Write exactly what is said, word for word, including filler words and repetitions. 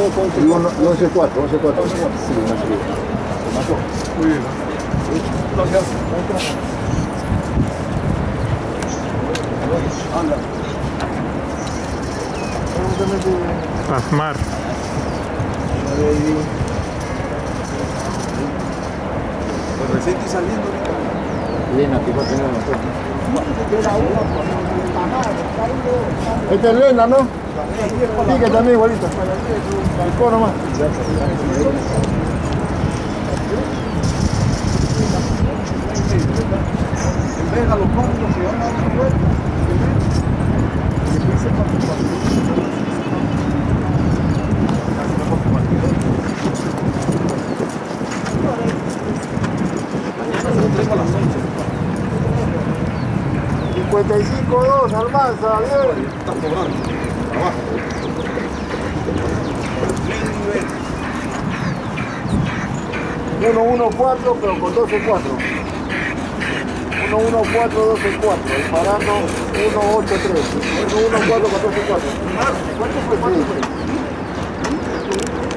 Y once cuatro, once cuatro. Sí, una subida. ¿Te mató? Muy bien. Gracias. Anda. Asmar. Pues recién estoy saliendo ahorita. Lena, que va a tener nosotros. Esta es Lena, ¿no? Sí, que también igualito. El cono nomás. Venga, los cómicos que van a dar una vuelta. cincuenta y cinco dos, Almanza, bien. Estás cobrando. Abajo. uno uno cuatro, pero con doce cuatro. uno uno cuatro, doce cuatro. Disparando uno ocho tres. uno uno cuatro, catorce cuatro. ¿Cuánto fue? ¿Cuánto fue?